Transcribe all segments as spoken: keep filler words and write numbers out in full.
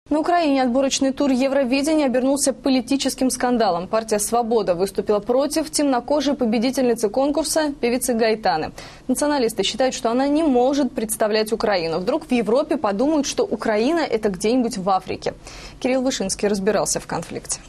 На Украине отборочный тур Евровидения обернулся политическим скандалом. Партия «Свобода» выступила против темнокожей победительницы конкурса певицы Гаэтаны. Националисты считают, что она не может представлять Украину. Вдруг в Европе подумают, что Украина – это где-нибудь в Африке. Кирилл Вышинский разбирался в конфликте.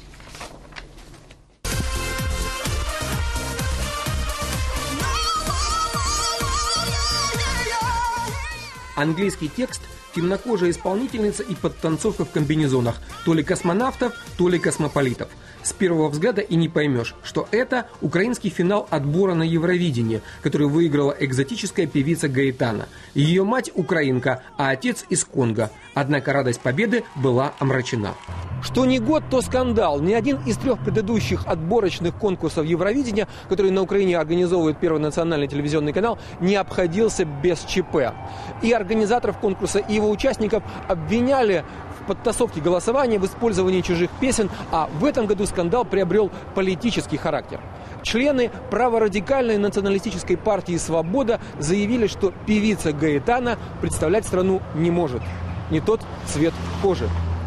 Английский текст, темнокожая исполнительница и подтанцовка в комбинезонах. То ли космонавтов, то ли космополитов. С первого взгляда и не поймешь, что это украинский финал отбора на Евровидение, который выиграла экзотическая певица Гаэтана. Ее мать украинка, а отец из Конго. Однако радость победы была омрачена. Что не год, то скандал. Ни один из трех предыдущих отборочных конкурсов Евровидения, которые на Украине организовывает Первый национальный телевизионный канал, не обходился без ЧП. И организаторов конкурса, и его участников обвиняли в подтасовке голосования, в использовании чужих песен, а в этом году скандал приобрел политический характер. Члены праворадикальной националистической партии «Свобода» заявили, что певица Гаэтана представлять страну не может. Не тот цвет кожи.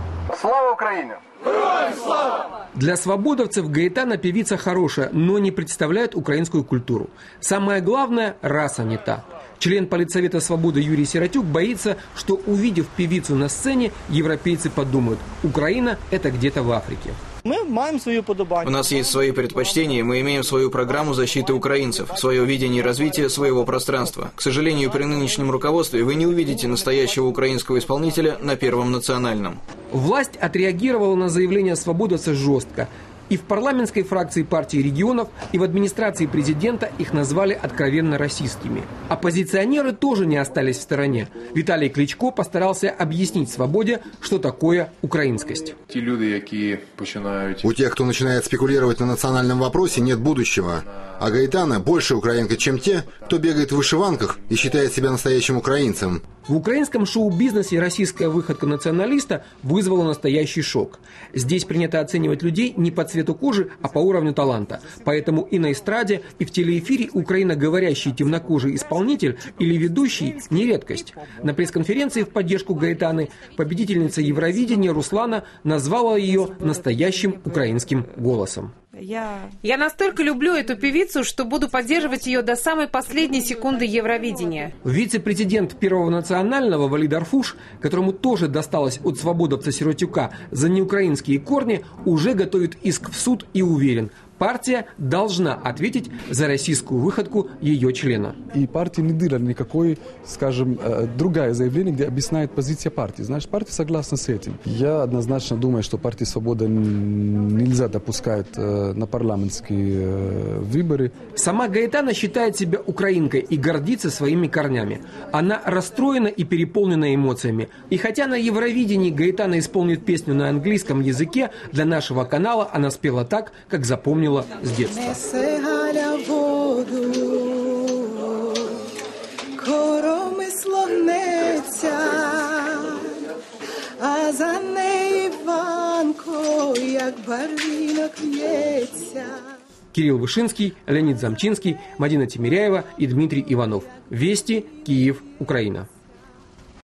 Слава Украине! Героям слава! Для свободовцев Гаэтана певица хорошая, но не представляет украинскую культуру. Самое главное – раса не та. Член Политсовета «Свободы» Юрий Сиротюк боится, что, увидев певицу на сцене, европейцы подумают – Украина – это где-то в Африке. Мы маем свою подобание. У нас есть свои предпочтения, мы имеем свою программу защиты украинцев, свое видение развития своего пространства. К сожалению, при нынешнем руководстве вы не увидите настоящего украинского исполнителя на Первом национальном. Власть отреагировала на заявление свободовца жестко. И в парламентской фракции партии регионов, и в администрации президента их назвали откровенно расистскими. Оппозиционеры тоже не остались в стороне. Виталий Кличко постарался объяснить «Свободе», что такое украинскость. Те люди, которые начинают... У тех, кто начинает спекулировать на национальном вопросе, нет будущего. А Гаэтана больше украинка, чем те, кто бегает в вышиванках и считает себя настоящим украинцем. В украинском шоу-бизнесе российская выходка националиста вызвала настоящий шок. Здесь принято оценивать людей не по цвету кожи, а по уровню таланта. Поэтому и на эстраде, и в телеэфире украиноговорящий темнокожий исполнитель или ведущий – не редкость. На пресс-конференции в поддержку Гаэтаны победительница Евровидения Руслана назвала ее настоящим украинским голосом. Я... Я настолько люблю эту певицу, что буду поддерживать ее до самой последней секунды Евровидения. Вице-президент Первого национального Валид Арфуш, которому тоже досталось от свободовца Сиротюка за неукраинские корни, уже готовит иск в суд и уверен – партия должна ответить за российскую выходку ее члена. И партия не дала никакой, скажем, другое заявление, где объясняет позиция партии. Значит, партия согласна с этим. Я однозначно думаю, что партия «Свобода» нельзя допускать на парламентские выборы. Сама Гаэтана считает себя украинкой и гордится своими корнями. Она расстроена и переполнена эмоциями. И хотя на Евровидении Гаэтана исполнит песню на английском языке, для нашего канала она спела так, как запомнила с детства. Кирилл Вышинский, Леонид Замчинский, Мадина Тимиряева и Дмитрий Иванов. Вести, Киев, Украина.